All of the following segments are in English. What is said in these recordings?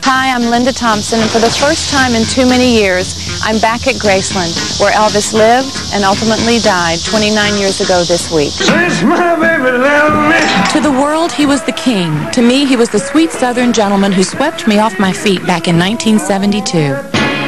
Hi, I'm Linda Thompson, and for the first time in too many years, I'm back at Graceland, where Elvis lived and ultimately died 29 years ago this week. Since my baby left me. To the world, he was the king. To me, he was the sweet Southern gentleman who swept me off my feet back in 1972.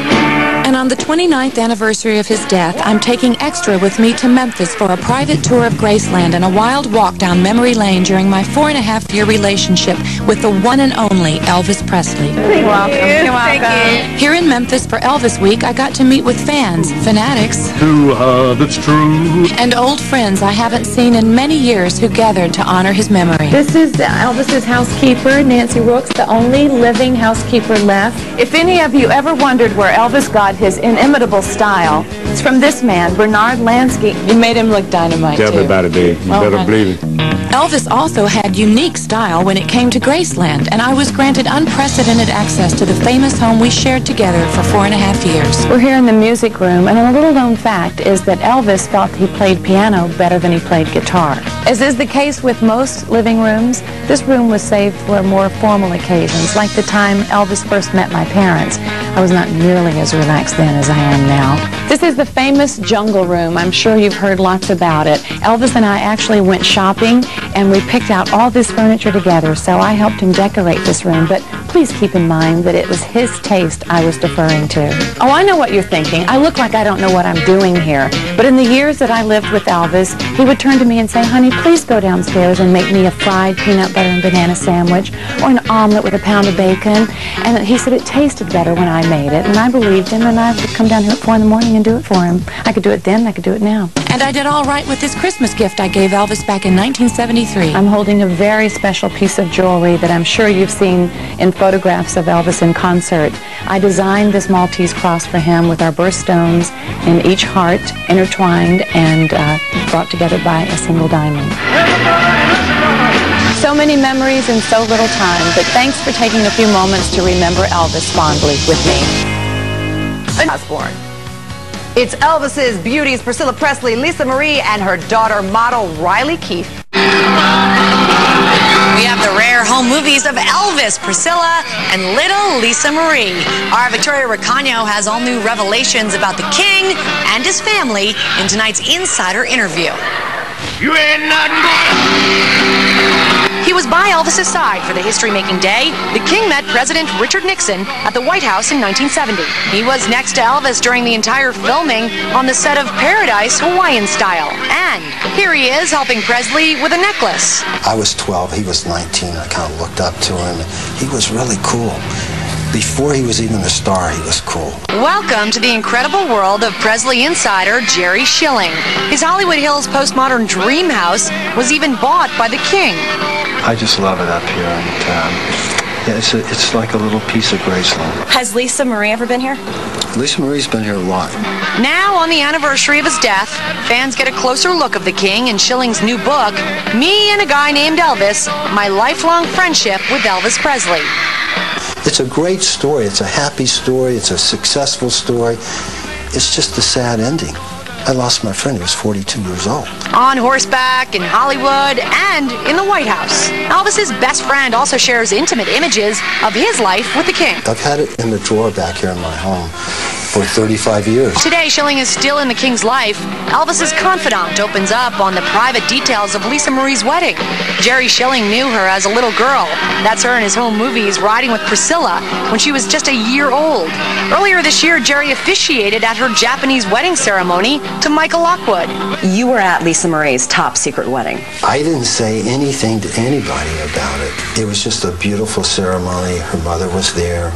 And on the 29th anniversary of his death, I'm taking Extra with me to Memphis for a private tour of Graceland and a wild walk down memory lane during my 4.5-year relationship with the one and only Elvis Presley. You're welcome. You're welcome. Here in Memphis for Elvis Week, I got to meet with fans, fanatics, That's true. and old friends I haven't seen in many years who gathered to honor his memory. This is Elvis's housekeeper, Nancy Rooks, the only living housekeeper left. If any of you ever wondered where Elvis got his inimitable style, it's from this man, Bernard Lansky. You made him look dynamite, Tell too. me about it, Dave. You better believe it. Elvis also had unique style when it came to Graceland, and I was granted unprecedented access to the famous home we shared together for 4.5 years. We're here in the music room, and a little-known fact is that Elvis felt he played piano better than he played guitar. As is the case with most living rooms, this room was saved for more formal occasions, like the time Elvis first met my parents. I was not nearly as relaxed then as I am now. This is the famous Jungle Room. I'm sure you've heard lots about it. Elvis and I actually went shopping, and we picked out all this furniture together, so I helped him decorate this room. But please keep in mind that it was his taste I was deferring to. Oh, I know what you're thinking. I look like I don't know what I'm doing here. But in the years that I lived with Elvis, he would turn to me and say, "Honey, please go downstairs and make me a fried peanut butter and banana sandwich or an omelet with a pound of bacon." And he said it tasted better when I made it. And I believed him, and I would come down here at 4 in the morning and do it for him. I could do it then, I could do it now. And I did all right with this Christmas gift I gave Elvis back in 1973. I'm holding a very special piece of jewelry that I'm sure you've seen in photographs of Elvis in concert. I designed this Maltese cross for him with our birthstones in each heart, intertwined and brought together by a single diamond. So many memories in so little time, but thanks for taking a few moments to remember Elvis fondly with me. Osborne. It's Elvis's beauties, Priscilla Presley, Lisa Marie, and her daughter model Riley Keefe. We have the rare home movies of Elvis, Priscilla, and little Lisa Marie. Our Victoria Ricano has all new revelations about the king and his family in tonight's Insider interview. You ain't nothing but... He was by Elvis's side for the history-making day. The king met President Richard Nixon at the White House in 1970. He was next to Elvis during the entire filming on the set of Paradise Hawaiian Style. And here he is helping Presley with a necklace. I was 12, he was 19. I kind of looked up to him. He was really cool. Before he was even a star, he was cool. Welcome to the incredible world of Presley insider Jerry Schilling. His Hollywood Hills postmodern dream house was even bought by the king. I just love it up here, and yeah, it's like a little piece of Graceland. Has Lisa Marie ever been here? Lisa Marie's been here a lot. Now, on the anniversary of his death, fans get a closer look of the king in Schilling's new book, Me and a Guy Named Elvis, My Lifelong Friendship with Elvis Presley. It's a great story. It's a happy story. It's a successful story. It's just a sad ending. I lost my friend. He was 42 years old. On horseback, in Hollywood, and in the White House. Elvis's best friend also shares intimate images of his life with the king. I've had it in the drawer back here in my home for 35 years. Today, Schilling is still in the king's life. Elvis's confidant opens up on the private details of Lisa Marie's wedding. Jerry Schilling knew her as a little girl. That's her in his home movies, riding with Priscilla, when she was just a year old. Earlier this year, Jerry officiated at her Japanese wedding ceremony to Michael Lockwood. You were at Lisa Marie's top secret wedding. I didn't say anything to anybody about it. It was just a beautiful ceremony. Her mother was there.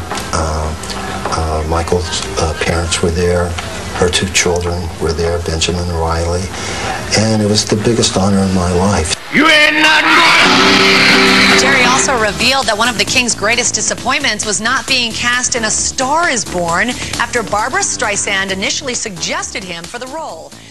Michael's parents were there. Her 2 children were there, Benjamin and Riley. And it was the biggest honor in my life. You ain't nothing but... Jerry also revealed that one of the king's greatest disappointments was not being cast in A Star is Born after Barbra Streisand initially suggested him for the role.